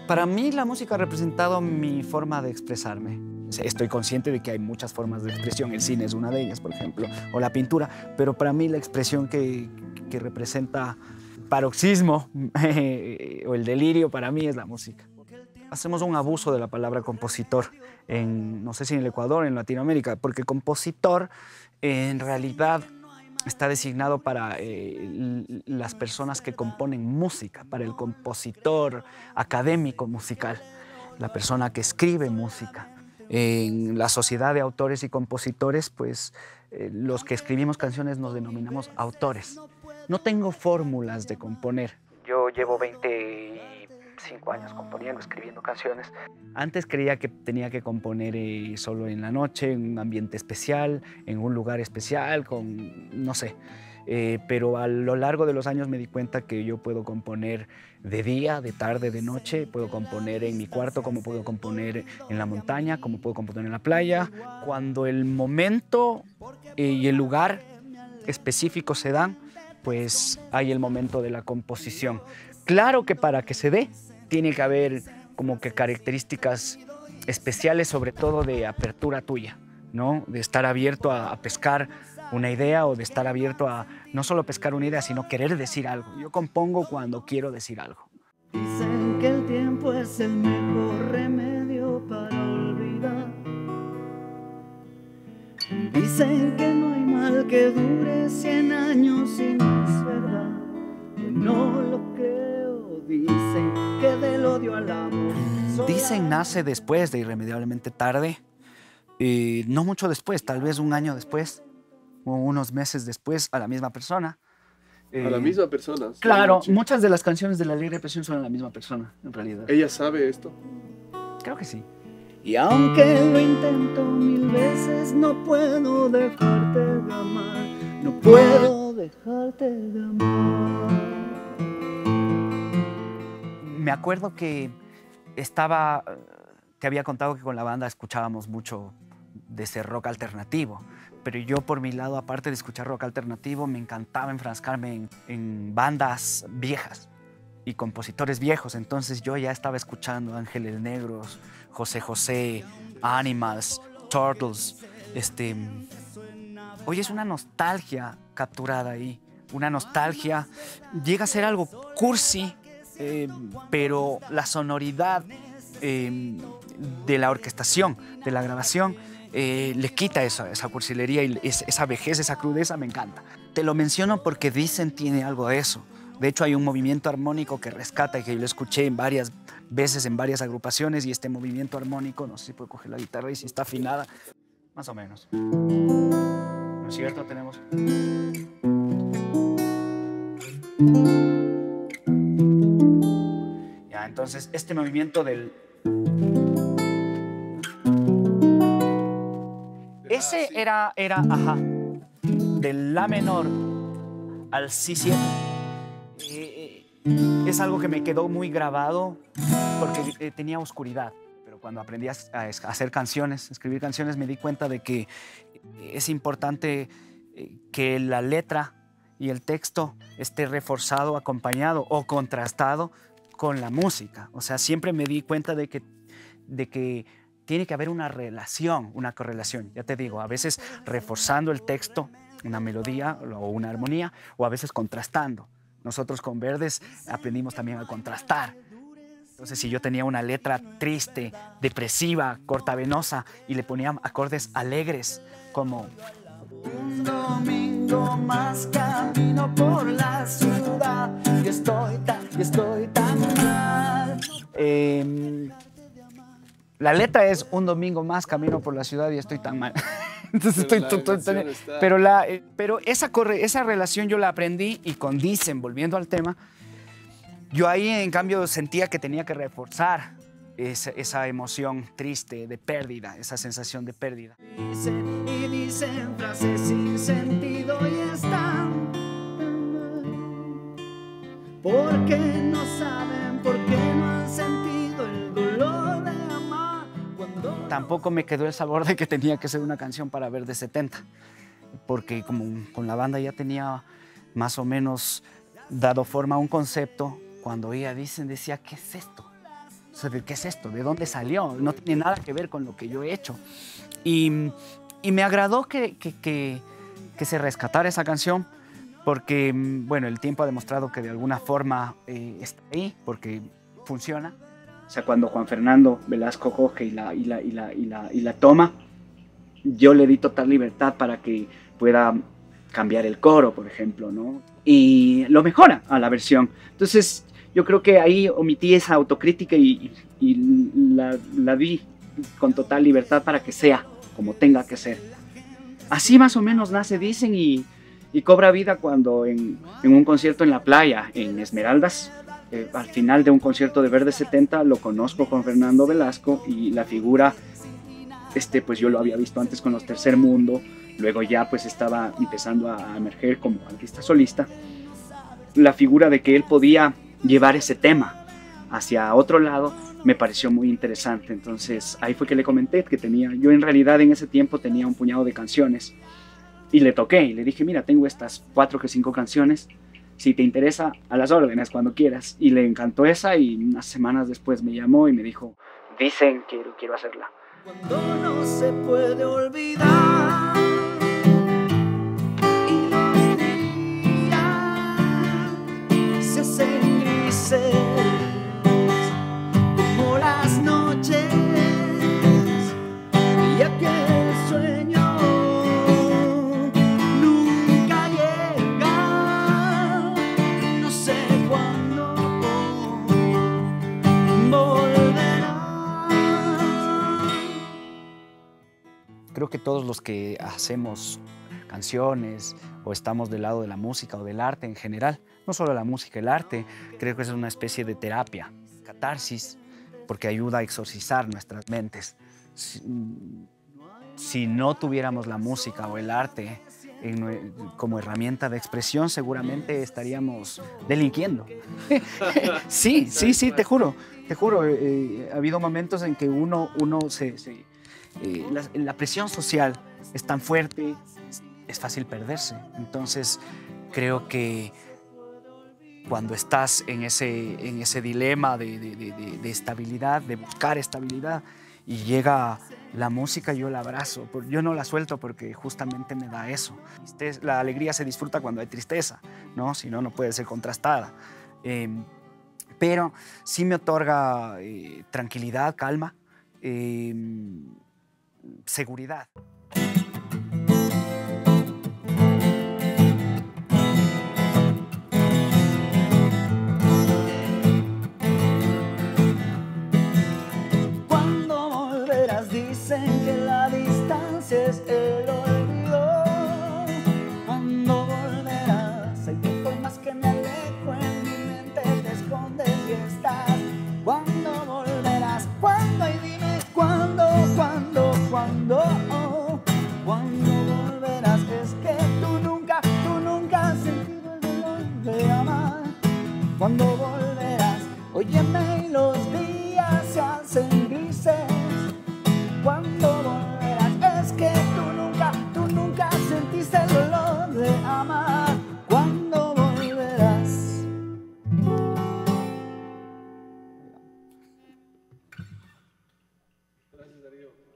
Para mí la música ha representado mi forma de expresarme. Estoy consciente de que hay muchas formas de expresión, el cine es una de ellas, por ejemplo, o la pintura, pero para mí la expresión que representa paroxismo o el delirio para mí es la música. Hacemos un abuso de la palabra compositor, no sé si en el Ecuador, en Latinoamérica, porque compositor en realidad está designado para las personas que componen música, para el compositor académico musical, la persona que escribe música. En la sociedad de autores y compositores, pues los que escribimos canciones nos denominamos autores. No tengo fórmulas de componer. Yo llevo 25 años componiendo, escribiendo canciones. Antes creía que tenía que componer solo en la noche, en un ambiente especial, en un lugar especial, no sé. Pero a lo largo de los años me di cuenta que yo puedo componer de día, de tarde, de noche. Puedo componer en mi cuarto, como puedo componer en la montaña, como puedo componer en la playa. Cuando el momento y el lugar específico se dan, pues hay el momento de la composición. Claro que para que se dé, tiene que haber como que características especiales, sobre todo de apertura tuya, ¿no? De estar abierto a pescar una idea o de estar abierto a no solo pescar una idea, sino querer decir algo. Yo compongo cuando quiero decir algo. Dicen que el tiempo es el mejor remedio para olvidar. Dicen que no hay mal que dure 100 años y no es verdad. Yo no lo creo. Dicen que del odio al amor. Dicen nace después de Irremediablemente Tarde. No mucho después, tal vez un año después o unos meses después, a la misma persona. ¿A la misma persona? Claro, muchas de las canciones de La Alegre Depresión son a la misma persona, en realidad. ¿Ella sabe esto? Creo que sí. Y aunque lo intento 1000 veces, no puedo dejarte de amar. No puedo dejarte de amar. Me acuerdo que te había contado que con la banda escuchábamos mucho de ese rock alternativo. Pero yo, por mi lado, aparte de escuchar rock alternativo, me encantaba enfrascarme en bandas viejas y compositores viejos. Entonces yo ya estaba escuchando Ángeles Negros, José José, Animals, Turtles. Oye, es una nostalgia capturada ahí. Una nostalgia. Llega a ser algo cursi, pero la sonoridad de la orquestación, de la grabación, le quita esa cursilería y esa vejez, esa crudeza, me encanta. Te lo menciono porque Dicen tiene algo de eso. De hecho, hay un movimiento armónico que rescata y que yo lo escuché en varias veces en varias agrupaciones, y este movimiento armónico, no sé si puedo coger la guitarra y si está afinada, más o menos. ¿No es cierto? Tenemos... Ya, entonces, este movimiento del... Ese era, ajá, del La menor al Si7. Es algo que me quedó muy grabado porque tenía oscuridad. Pero cuando aprendí a hacer canciones, escribir canciones, me di cuenta de que es importante que la letra y el texto esté reforzado, acompañado o contrastado con la música. O sea, siempre me di cuenta de que tiene que haber una relación, una correlación. Ya te digo, a veces reforzando el texto, una melodía o una armonía, o a veces contrastando. Nosotros con Verdes aprendimos también a contrastar. Entonces, si yo tenía una letra triste, depresiva, cortavenosa, y le ponía acordes alegres, como... Un domingo más camino por la ciudad y estoy tan mal. La letra es un domingo más camino por la ciudad y estoy tan mal. Entonces pero esa relación yo la aprendí, y con Dicen, volviendo al tema, yo ahí en cambio sentía que tenía que reforzar esa emoción triste de pérdida, esa sensación de pérdida. Dicen y dicen frases sin sentido y están tan mal. Porque no saben, porque no han sentido el dolor de amar. Tampoco me quedó el sabor de que tenía que ser una canción para Verdes 70, porque como con la banda ya tenía más o menos dado forma a un concepto, cuando oía Dicen decía, ¿qué es esto? O sea, ¿qué es esto? ¿De dónde salió? No tiene nada que ver con lo que yo he hecho. Y me agradó que se rescatara esa canción porque, bueno, el tiempo ha demostrado que de alguna forma está ahí, porque funciona. O sea, cuando Juan Fernando Velasco coge y la toma, yo le di total libertad para que pueda cambiar el coro, por ejemplo, ¿no? Y lo mejora a la versión. Entonces, yo creo que ahí omití esa autocrítica y la di con total libertad para que sea como tenga que ser. Así más o menos nace Dicen y cobra vida cuando en un concierto en la playa, en Esmeraldas, al final de un concierto de Verde 70, lo conozco con Fernando Velasco y la figura, pues yo lo había visto antes con los Tercer Mundo, luego ya pues estaba empezando a emerger como artista solista, la figura de que él podía llevar ese tema hacia otro lado me pareció muy interesante. Entonces ahí fue que le comenté que yo en realidad en ese tiempo tenía un puñado de canciones y le toqué y le dije, mira, tengo estas 4 o 5 canciones, si te interesa, a las órdenes cuando quieras. Y le encantó esa y unas semanas después me llamó y me dijo, Dicen, quiero hacerla. Cuando no se puede olvidar y los días se hacen grises como las noches y aquel sueño nunca llega, no sé cuándo volverá. Creo que todos los que hacemos canciones o estamos del lado de la música o del arte en general, no solo la música, el arte, creo que es una especie de terapia, catarsis, porque ayuda a exorcizar nuestras mentes. Si no tuviéramos la música o el arte como herramienta de expresión, seguramente estaríamos delinquiendo. Sí, te juro. Ha habido momentos en que uno la presión social es tan fuerte, es fácil perderse. Entonces, creo que cuando estás en ese dilema de estabilidad, de buscar estabilidad, y llega la música, yo la abrazo. Yo no la suelto porque justamente me da eso. La alegría se disfruta cuando hay tristeza, ¿no? Si no, no puede ser contrastada. Pero sí me otorga tranquilidad, calma, seguridad. Cuando volverás, dicen que la distancia es el olvido. Cuando volverás, sé que por más que me alejo en mi mente te escondes y estás. Cuando volverás, cuando y dime cuándo volverás. Es que tú nunca has sentido el dolor de amar. Cuando volverás, óyeme y los días se hacen grises. Cuando volverás, es que tú nunca sentiste el dolor de amar. Cuando volverás. Gracias, Darío.